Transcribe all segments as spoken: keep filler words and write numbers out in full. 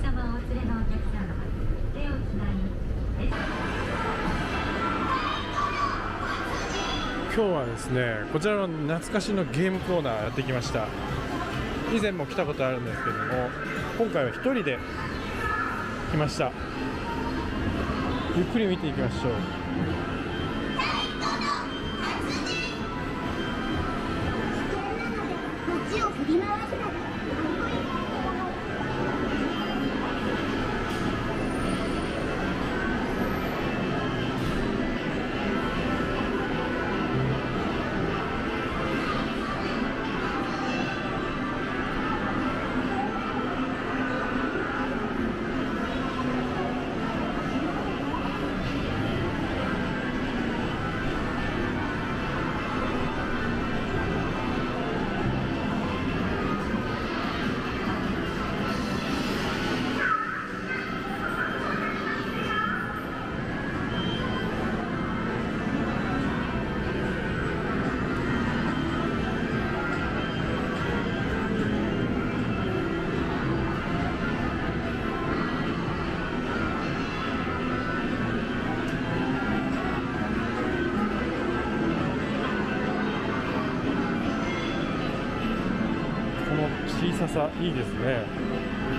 様をお連れのお客様、手をつなぎ。 今日はですね、こちらの懐かしのゲームコーナーやってきました。以前も来たことあるんですけども、今回は一人で来ました。ゆっくり見ていきましょう。 街を振り回すの。 小ささいいですね。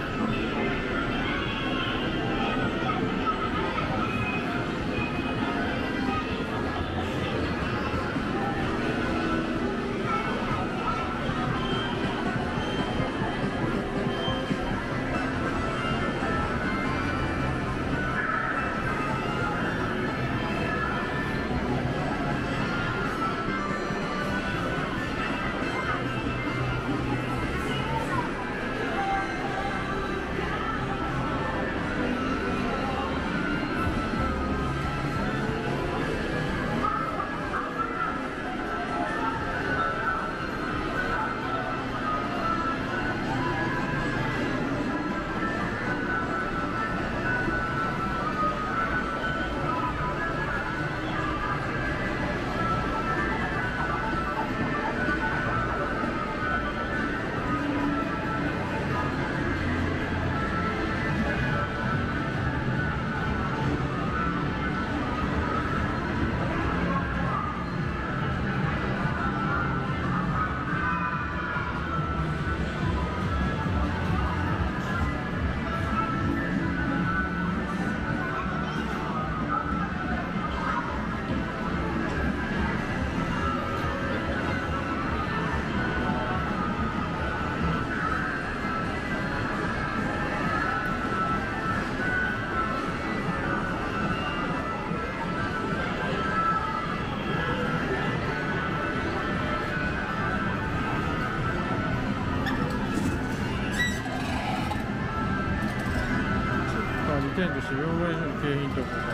にてんとして両替所の景品とか。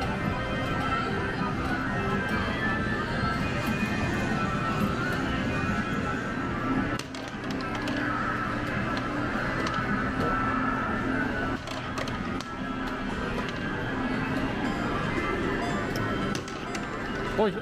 おい。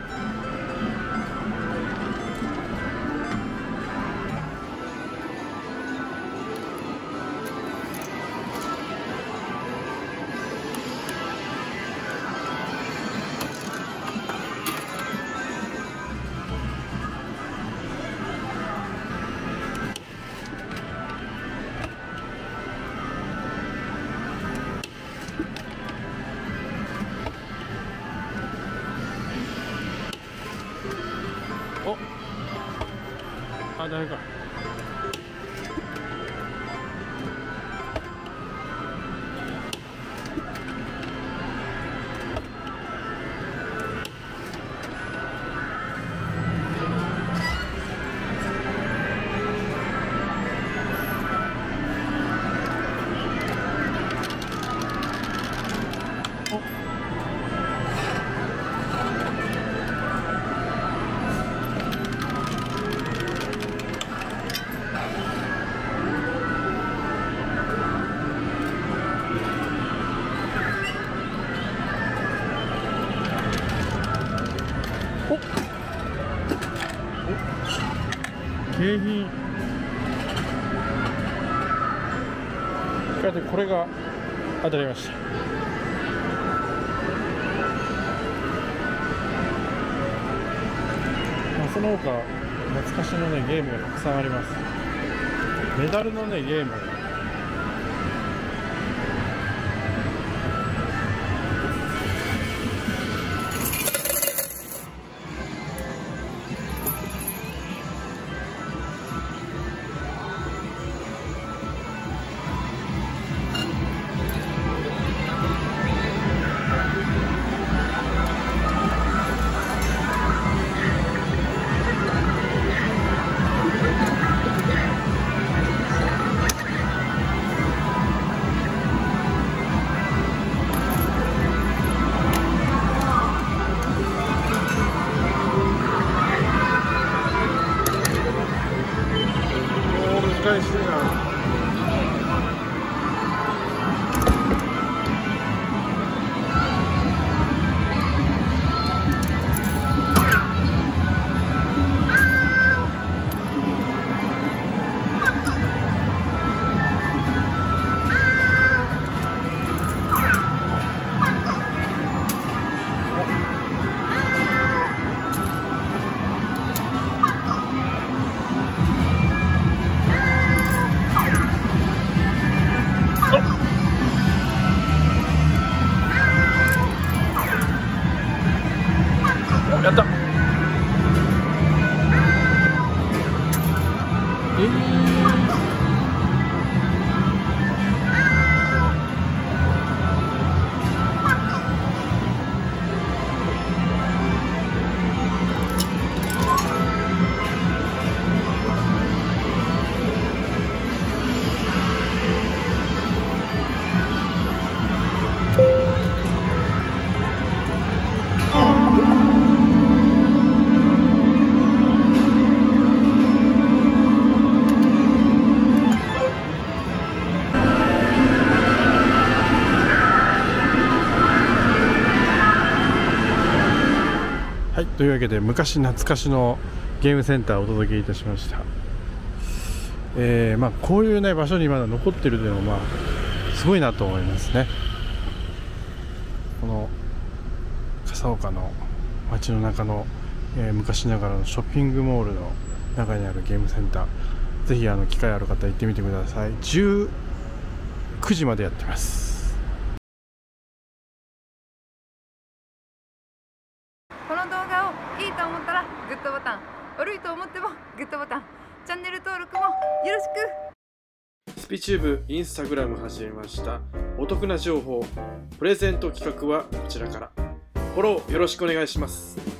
お、あ、ダメか。景品。 でこれが当たりました。まあ、その他懐かしのねゲームがたくさんあります。メダルのねゲーム難しいな。やった。えーはい、というわけで昔懐かしのゲームセンターをお届けいたしました。えーまあ、こういう、ね、場所にまだ残ってるというのは、まあ、すごいなと思いますね。この笠岡の街の中の、えー、昔ながらのショッピングモールの中にあるゲームセンター、ぜひあの機会ある方行ってみてください。じゅうくじまでやってます。 この動画をいいと思ったらグッドボタン、悪いと思ってもグッドボタン、チャンネル登録もよろしく。 スピチューブインスタグラム始めました。お得な情報、プレゼント企画はこちらから。フォローよろしくお願いします。